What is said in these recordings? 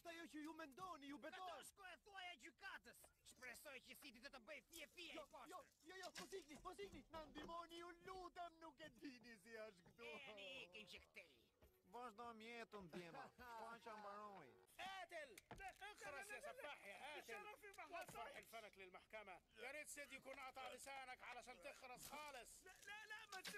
достающий у Мендони, у Бетон. Катовское твоя giucatas! Espresso-ți siti de tăbăi fie poștă! Posigni, n-am demoniu, lutam, che dini si așgdu. Eni, injectei! Можно метун дема. Планشان باروي. قاتل اخرس يا سفاح يا قاتل وفر حلفانك للمحكمة يا ريت سيدي يكون قطع لسانك علشان تخرس خالص لا ما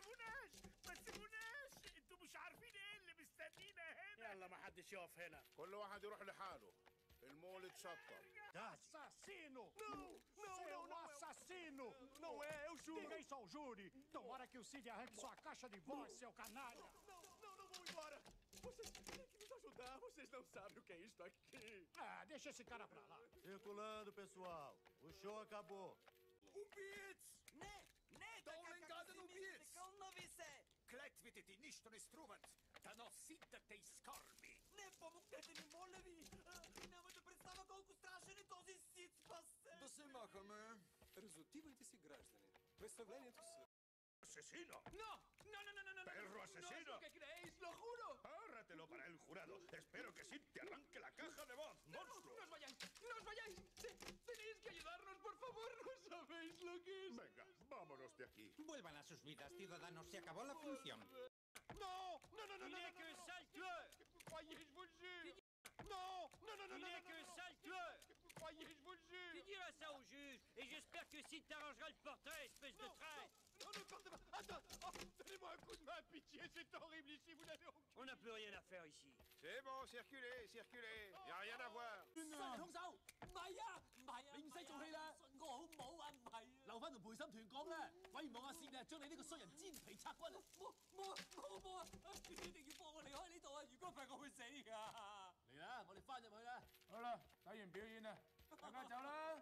تسيبوناش انتوا مش عارفين ايه اللي مستنينا هنا يلا ما حدش يقف هنا كل واحد يروح لحاله المولد شطب Assassino! Não, assassino! Não é, eu juro! Diga isso ao júri! Tomara que o Cid arranque sua caixa de voz, seu canalha! Não vão embora. Vocês têm que nos ajudar, vocês não sabem o que é isto aqui. Ah, deixa esse cara pra lá! Circulando, pessoal. O show acabou. O Beats! Ne, Dolengada no Beats! Kalnovise! Kletvititi ništo ne struvat, da носите те скорби. Не помогнете ни, моля ви! Нямате представа колко страшен е този сит спасе! Да се махаме. Разотивайте си, граждани. Представлението се... ¡Asesino! ¡No! ¡Perro asesino! ¡No es lo que creéis, lo juro! ¡Ahórratelo para el jurado! Espero que Sid te arranque la caja de voz, monstruo. ¡No os vayáis! ¡Tenéis que ayudarnos, por favor! ¡No sabéis lo que es! Venga, vámonos de aquí. Vuelvan a sus vidas, ciudadanos. Se acabó la función. ¡No! Il n'est qu'un sale tueur! Croyez-je vous le jure! Non! Il n'est qu'un sale tueur! Croyez-je vous le Tu jure! diras ça au juge, et j'espère que Sid t'arrangera le portrait, espèce de traître! Non, ne partez pas! Attends! Oh, donnez-moi un coup de main, pitié! C'est horrible ici, vous n'avez aucun... On n'a plus rien à faire ici. C'est bon, circulez, y a rien à voir 兇手，唔係啊，你唔使做戲啦，信我好唔好啊？唔係啊，留翻同陪審團講啦，鬼唔望阿薛啊，將你呢個衰人煎皮拆骨啊！冇啊！你一定要放我離開呢度啊！如果唔係，我會死㗎。嚟啦，我哋翻入去啦。 好啦，睇完表演啦，大家走啦。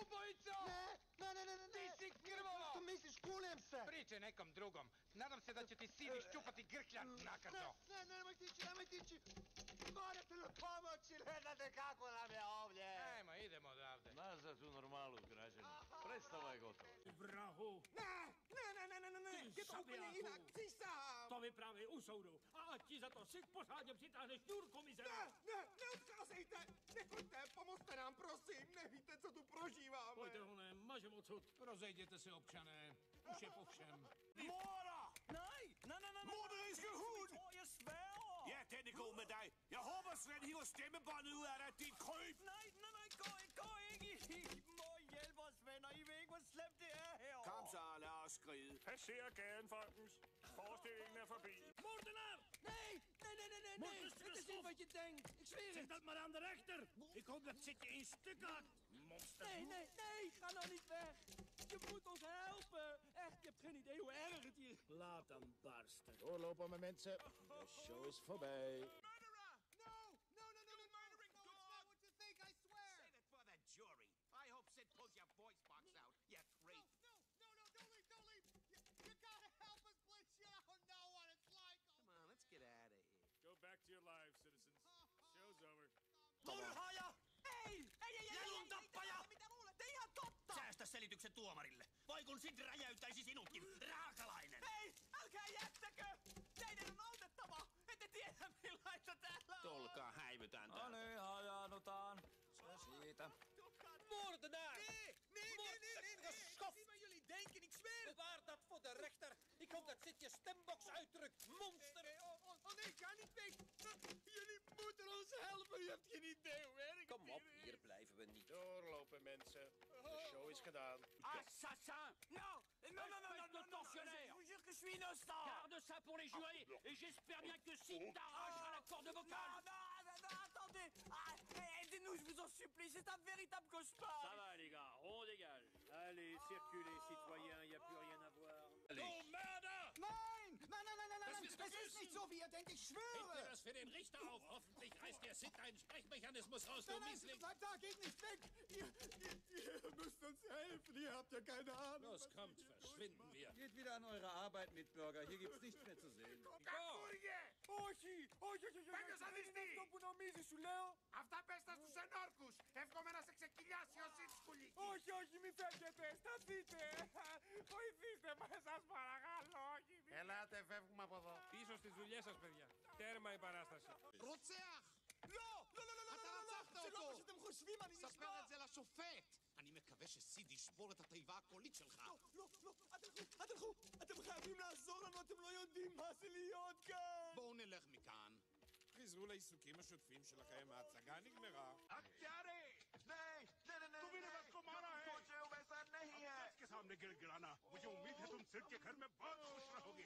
To misliš, kulem se! Pričaj nekom drugom. Nadam se da će ti sin iščupati grkljan nakrdo. Nemojte ići! Morate nam pomoći, gledate kako nam je ovdje! Ajmo, idemo odavde. Nazad u normalu, građani. Predstava je gotova. Vrahu! Ne! Je to úplně jinak, přísahám! To vyprávěj u soudu. A ať ti za to Sid pořádně přitáhne šňůrku, mizera! Neodcházejte! Nechoďte, pomozte nám, prosím! Nevíte, co tu prožíváme! Pojďte honem, mažem odsud. Rozejděte se, občané. Už je po všem. Morder! Nee! Morder is gehoed! Je spel! Ja, den er god med dig. Jeg håber, Svend hiver stemmebåndet ud af dig, dit kryb! Nej, gå ikke! Må hjælpe os, venner. I ved ikke, hvor slemt det er herovre. Kom så, lad os skride. Passer gaden, folkens. Forestillingen er forbi. Moordenaar! Nee! Het is niet wat je denkt. Ik zweer Zet het. dat maar aan de rechter. Ik hoop dat zit je in stukken. Monster. Nee! Ga nou niet weg. Je moet ons helpen. Echt, je hebt geen idee hoe erg het hier is. Laat hem barsten. Doorlopen mijn mensen. De show is voorbij. Murderer! No! Murdering dog! It's not what you think, I swear! Say that for the jury. I hope Sid pulls your voice box out, you creep. No, don't leave! You gotta help us, please! You don't know what it's like! Come on, let's get out of here. Go back to your lives, citizens. Show's over. Murhaaja! Ei! Jalun tappaja! Mitä luulet? Ei ihan totta! Säästä selityksen tuomarille. Vai kun Sid räjäyttäisi sinutkin, raakalainen! Ei! Älkää jättäkö! Teidän on autettava! Ette tiedä millaista täällä on! Tulkaa, häivytään No niin, hajaannutaan. Se siitä. Moordenaar! Nee! Schof! Wat jullie denken, ik zweer! Bewaar dat voor de rechter! Ik hoop dat Sid je stembox uitdrukt, monster! Nee, ga niet weg! Jullie moeten ons helpen, je hebt geen idee hoe erg. Kom op, hier blijven we niet. Doorlopen, mensen. De show is gedaan. Assassin! Non! Non, pensionnaire! Je vous jure que je suis innocent! Garde ça pour les jurés! Et j'espère bien que Sid t'arrachera la corde vocale! Non, attendez! Aidez-nous, je vous en supplie, c'est un véritable cauchemar! Ça va, les gars, on dégage. Allez, circulez, citoyens, il n'y a plus rien à voir. Oh, murder! Nein! Es ist nicht so, wie ihr denkt, ich schwöre! Das für den Richter auf. Hoffentlich reißt der Sid einen Sprechmechanismus raus, du Miesling. Bleibt da, geht nicht weg! Ihr müsst uns helfen, ihr habt ja keine Ahnung. Los, kommt, verschwinden wir. Geht wieder an eure Arbeit, Mitbürger. Hier gibt's nichts mehr zu sehen. Όχι! Πέμπιος αδιστή! Αυτό που νομίζεις σου λέω! Αυτά πες τα στους ενόρκους. Εύχομαι να σε ξεκυλιάσει ο Sid σκουλίκι. Όχι, μη φεύγετε! Σταθείτε! Βοηθήστε μας, σας παρακαλώ! Όχι, μη... Ελάτε, φεύγουμε από εδώ. Πίσω στις δουλειές σας, παιδιά. Τέρμα η παράσταση. Ρουτσέαχ! No! שלא שאתם חושבים, אני נשבע! ספר את זה לשופט! אני מקווה שסיד ישבור את התיבה הקולית שלך. לא, אל תלכו! אתם חייבים לעזור לנו, אתם לא יודעים מה זה להיות כאן! בואו נלך מכאן. חזרו לעיסוקים השוטפים שלכם, ההצגה נגמרה. तुम भी बस को मारा है जज के सामने गिड़गिड़ाना मुझे उम्मीद है तुम सिर्फ के घर में बहुत खुश रहोगे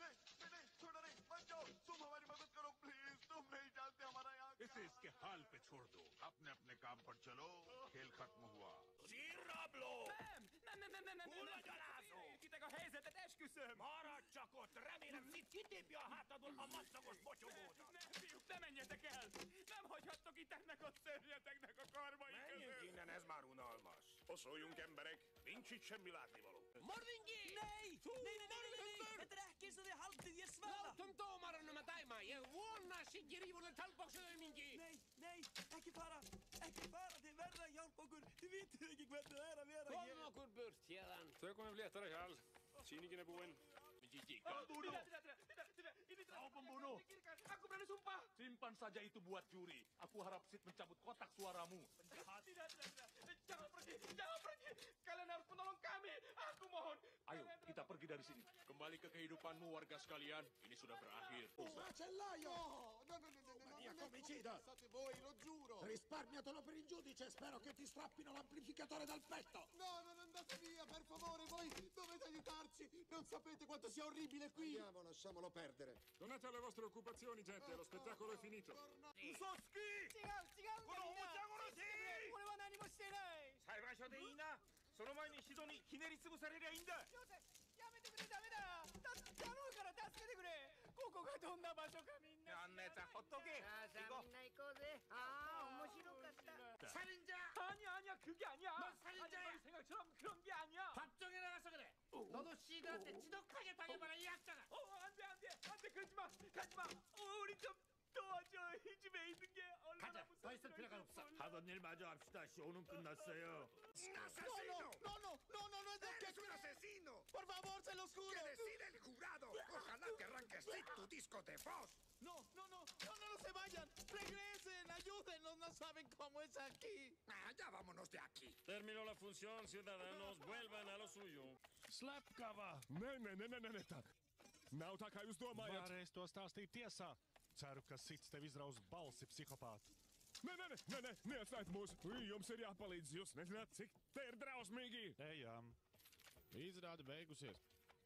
इसे इसके हाल पे छोड़ दो अपने अपने काम पर चलो खेल खत्म हुआ Pitääkö heisetä eskysöön? Maratsakot, rämillä sit kitimpiä hátadul a masszagos bocsogóta. Nem, fiúk, nem menjetek el! Nem hagyhattok itt ennek a szörnyeteknek a karmai között! Menjünk innen, ez már unalmas. Oszoljunk, emberek, nincs itt semmi látnivaló. Morvingi! Nej! Nej! Þetta ekki eins og þið haldið, ég sverða! Látum dómaranum að dæma, ég vona Siggi rífur talbóksuðaumingi! Nei, ekki fara, þið verða að hjálpa okkur, þið vitið ekki hvernig það er að vera hér! Kom okkur burt hérðan! Tökum við léttara hjal. Sýningin er búinn. Kau pembunuh! Aku berani sumpah! Simpan saja itu buat juri. Aku harap Sid mencabut kotak suaramu. Tidak. Jangan pergi! Kalian harus menolong kami! Aku mohon! Ayo, kita pergi dari sini. Kembali ke kehidupanmu, warga sekalian. Ini sudah berakhir. Macellaio! Maniaco omicida! State voi, lo giuro! Risparmiatelo per il giudice, spero che ti strappino l'amplificatore dal petto! No, non andate via, per favore, voi dovete aiutarci! Non sapete quanto sia orribile qui! Andiamo, lasciamolo perdere. Tornate alle vostre occupazioni, gente. Lo spettacolo è finito. Usoski! このおもちゃ殺し！俺は何もしてない！ 裁判所でいいな。その前にシドにひねり潰されりゃいいんだ。 やめてくれ、ダメだ！頼むから助けてくれ！ここがどんな場所かみんな！ あんなやつはほっとけ。 さあみんな行こうぜ。面白かった。 살인자! 아니야, 그게 아니야. 넌 살인자야. 너희 생각처럼 그런 게 아니야. 법정에 나가서 그래. 너도 시드한테 지독하게 당해봐라 이 악자가. 안 돼, 가지 마. 우리 좀 도와줘. 이 집에 있는 게 얼마나 가자. 더 있을 필요가 없어. 하던 일 마저 합시다. 쇼는 끝났어요. No es de ¡Es un asesino! Por favor, se los juro. ¡Que decide el jurado! ¡Ojalá te arranques Sid, tu disco de voz! No se vayan. Regresen, ayúdenos, no saben cómo es aquí. Ya vámonos de aquí. Terminó la función, ciudadanos. Vuelvan a lo suyo. Släppkava! Ne, tā. Nav tā, kā jūs domājat. Varēs to stāstīt tiesā. Ceru, ka Sids tev izraus balsi, psihopāti. Nē, neatstājiet mūs. Jums ir jāpalīdz. Jūs nezināt, cik te ir drausmīgi. Ejam. Izrāde beigusies.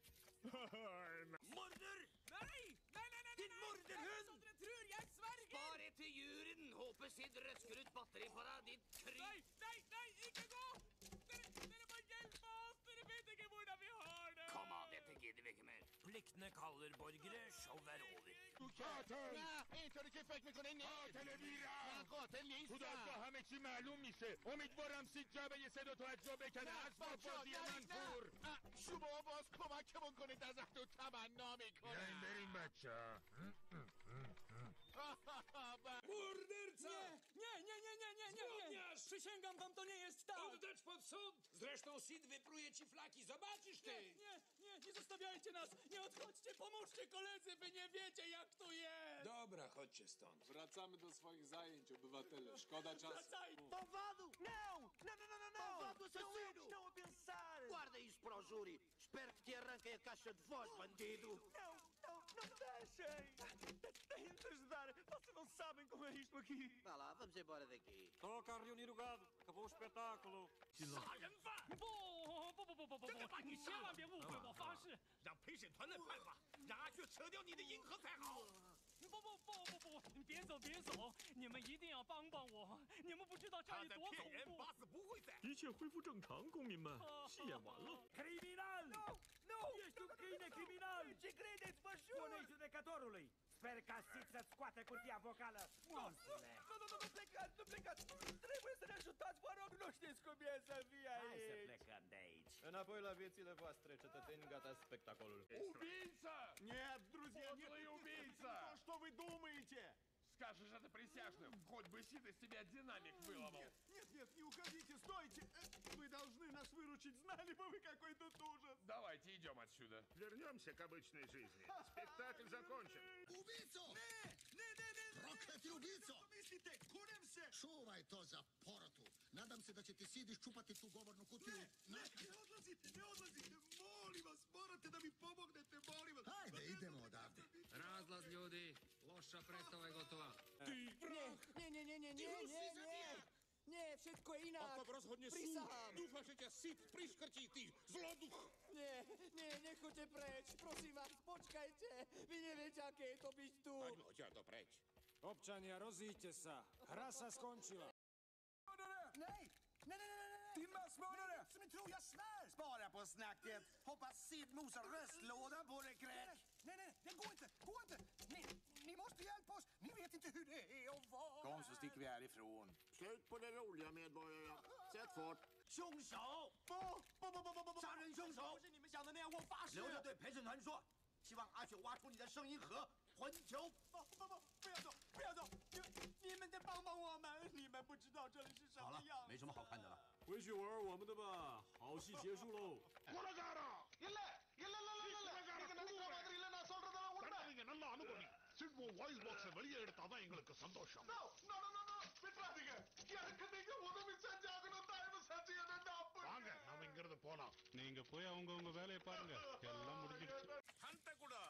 Morder! Nei! Din morderhund! Dere tror jeg sverger! Bare til juryen! Håper Sid røsker ut batteri på deg, ditt kryp! Nei, ikke gå! Dere må hjelpe oss! Dere vet ikke hvordan vi har det! Kom an, dette gidder vi ikke mer. Pliktene kaller borgere, show er over. اینطوری که فکر میکنه نه قاتل نیست خدا همه چی معلوم میشه. امیدوارم سید جعبه سه دو توجه بکنه. اسباب بازی من پور. شما باز کمکمون کنید ازتون تمنا میکنم بیاین بریم بچه. Morderca! Nie! Przysięgam wam, to nie jest tak! Oddać pod sąd! Zresztą Sid wypruje ci flaki, zobaczysz ty! Nie zostawiajcie nas! Nie odchodźcie, pomóżcie koledzy, wy nie wiecie jak tu jest! Dobra, chodźcie stąd. Wracamy do swoich zajęć, obywatele. Szkoda czasu. Malvado! Não! Malvado assassino! Estão a pensar! Guarda isso para o júri. Espero que te arranquem a caixa de voz, bandido. Não me deixem! Tentem nos ajudar! Vocês não sabem como é isto aqui! Vá lá, vamos embora daqui. Toca reunir o gado. Acabou o espetáculo. 杀人犯！不！你千万别误会我，发誓！ 让陪审团来判吧，让阿雀扯掉你的银河才好。 不！你别走！你们一定要帮我！你们不知道这里多恐怖！ 打死不会在。 一切恢复正常，公民们。戏演完了。 Criminal! Ești un câine criminal! Ce credeți, vă jur? Spune-i judecătorului! Sper ca Sid să-ți scoate cutia vocală, monstrule! Nu plecați! Trebuie să ne ajutați, vă rog, nu știți cum e să fie aici! Hai să plecăm de aici! Înapoi la viețile voastre, cetățeni, gata spectacolul. Убийца! Нет, друзья, не убийца! Что вы думаете? Скажешь это присяжным, хоть бы Сид из тебя динамик выломал. Нет, не уходите, стойте! Вы должны нас выручить, знали бы вы, какой тут ужас! Давайте идем отсюда. Вернемся к обычной жизни. Спектакль закончен. Убийцу! Проклятый убийцу! Что мыслите? Куримся! Čuvaj to za porotu. Nadam se da ćete sidi ščupati tu govornu kutiju. Ne odlazite, molim vas, morate da mi pomognete, molim vas. Hajde, idemo odavde. Razlaz ljudi, loša predstava je gotova. Nie, všetko je inak. Ako rozhodne súd, Prisahám. dúfam, že ťa Sid priškrtí, ty zloduch. Nechoďte preč, prosím vás, počkajte. Vy neviete, aké je to byť tu. Poďme to preč. Občania, rozíďte sa. Hra sa skončila. Nej! Timma smånare! Som ni tror jag svär! Spara på snacket! Hoppas Sid mosar röstlådan på dig, kräk! Nej, det går inte! Ni måste hjälpa oss! Ni vet inte hur det är att vara... Kom så sticker vi härifrån. Slut på det roliga, medborgare. Sätt fart. 凶手！杀人凶手！ 不是你们想的那样，我发誓。 留着对陪审团说，希望阿九挖出你的声音盒，还球！ 不要走！你们得帮帮我们！你们不知道这里是什么样。 没什么好看的了。 回去玩我们的吧，好戏结束喽。 நீங்க நல்லா அனுபவி chit voice box வெளியே எடுத்தாதான் எங்களுக்கு சந்தோஷம் விட்டுறாதீங்க எனக்கு நீங்க உதவி செஞ்சாகணும் தயவு செஞ்சு வாங்க நாம இங்க இருந்து போலாம் நீங்க போய் அவங்க வேலையை பாருங்க எல்லாம் முடிஞ்சிடுச்சு హంతకుడా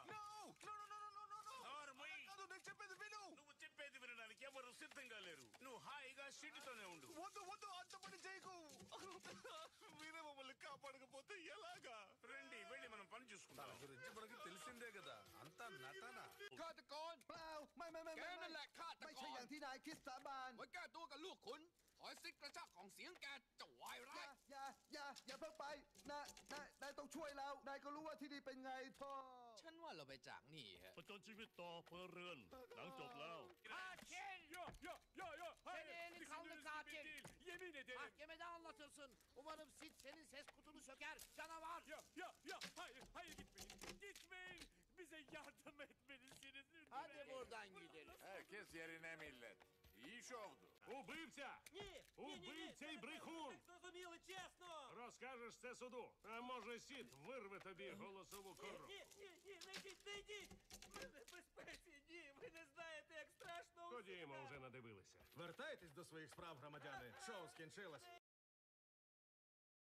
నేను చెప్పేది విను నువ్వు చెప్పేది వినడానికి ఎవరు సిద్ధంగా లేరు నువ్వు హాయిగా సిటీతోనే ఉండు వద్దు అంత పని చేయకు మీరే మమ్మల్ని కాపాడకపోతే ఎలాగా రండి వెళ్ళి మనం పని చూసుకుంటాం గురించి మనకి తెలిసిందే కదా అంతా నటన ฆาตกรเปล่าไม่แกนั่นแหละฆาตกรไม่ใช่อย่างที่นายคิดสาบานไว้แก้ตัวกับลูกขุนขอให้ซิดกระชากของเสียงแกจะวายร้ายอย่าเพิ่งไปนายต้องช่วยเรานายก็รู้ว่าที่นี่เป็นไงท่อฉันว่าเราไปจากนี่ฮะประจนชีวิตต่อเพลิเรือนหลังจบแล้ว Katil! Seni eli kanlı katil! Yemin ederim. Mahkemede anlatırsın. Umarım Sid senin ses kutunu söker. Canavar! Hayır gitmeyin. Bize yardım etmelisiniz. Hadi buradan gidelim. Herkes yerine millet. İyi iş oldu. Убивця! Убивця і брехун! Зрозуміли, чесно! Розкажеш це суду, а може Сід вирве тобі голосову кору. Не йдіть! Ми в безпеці, ви не знаєте, як страшно. Ходімо, вже надивилися. Вертайтесь до своїх справ, громадяни. Шоу скінчилось.